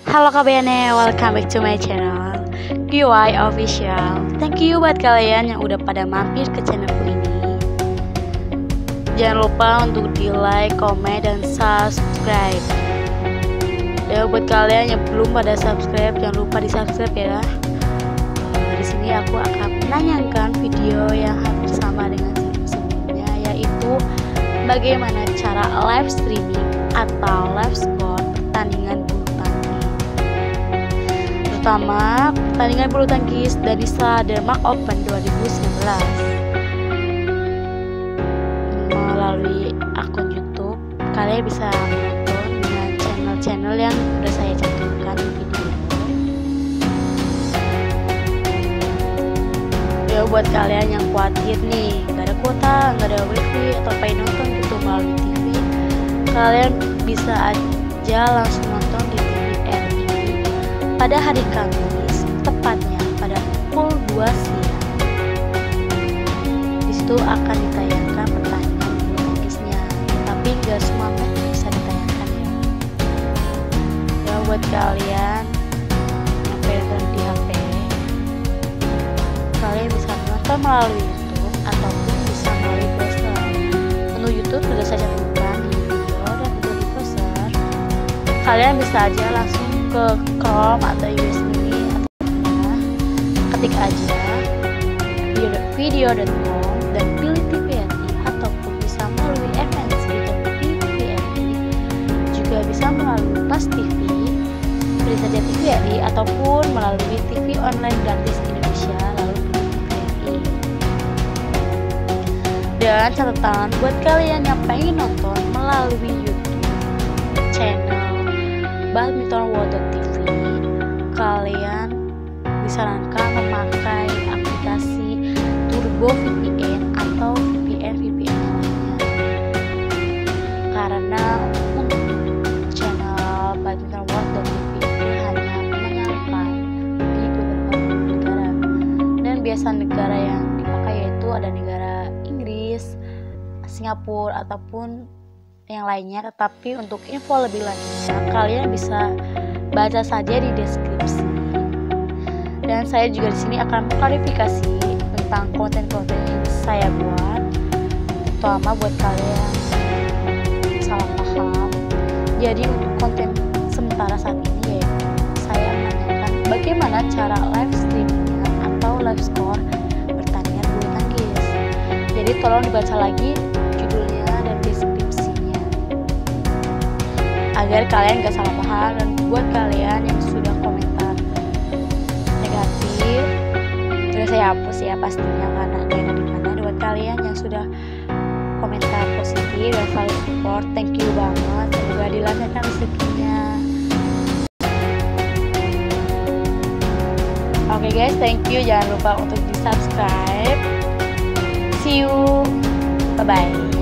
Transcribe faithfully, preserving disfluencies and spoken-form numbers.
Halo K B N, welcome back to my channel Q Y Official. Thank you buat kalian yang udah pada mampir ke channelku ini. Jangan lupa untuk di like, komen, dan subscribe. Dan buat kalian yang belum pada subscribe, jangan lupa di subscribe ya. Uh, di sini aku akan menanyakan video yang hampir sama dengan sebelumnya, yaitu bagaimana cara live streaming atau live score pertandingan bulu tangkis, terutama pertandingan bulu tangkis Danisa Denmark Open dua ribu sembilan belas melalui akun YouTube. Kalian bisa menonton dengan channel-channel yang sudah saya cantumkan di video ini. Ya, buat kalian yang khawatir nih nggak ada kuota, nggak ada wifi atau pengen nonton gitu melalui T V, kalian bisa aja langsung nonton di T V R I pada hari Kamis, tepatnya pada pukul dua siang. Di situ akan ditayangkan pertandingan bulu tangkisnya, tapi nggak semua match bisa ditayangkan ya. Ya, buat kalian yang pengen di H P, kalian bisa nonton melalui YouTube ataupun bisa melalui browser. Untuk YouTube sudah saya cantumkan di video, dan untuk di browser kalian bisa aja langsung ke Chrome atau U S B atau ketik aja video dot com dan pilih T V R I, ataupun bisa melalui M N C dan T V R I, juga bisa melalui Pas T V, pilih saja T V R I, ataupun melalui T V online gratis Indonesia lalu pilih T V R I. Dan catatan buat kalian yang pengen nonton melalui YouTube channel Badminton World T V, kalian disarankan memakai aplikasi Turbo V P N atau V P N V P N lainnya, karena untuk channel Badminton World T V ini hanya menayangkan di beberapa negara, dan biasa negara yang dipakai yaitu ada negara Inggris, Singapura, ataupun yang lainnya. Tetapi untuk info lebih lanjutnya kalian bisa baca saja di deskripsi. Dan saya juga di sini akan mengklarifikasi tentang konten-konten yang saya buat, terutama buat kalian yang salah paham. Jadi untuk konten sementara saat ini yaitu saya menanyakan bagaimana cara live streamingnya atau live score pertandingan bulu tangkis. Jadi tolong dibaca lagi judulnya dan deskripsinya agar kalian gak salah paham. Dan buat kalian yang sudah komentar negatif sudah saya hapus ya pastinya, karena ada yang di mana. Buat kalian yang sudah komentar positif dan selalu support, thank you banget, semoga dilancarkan rezekinya. Oke okay guys, thank you, jangan lupa untuk di subscribe. See you, bye bye.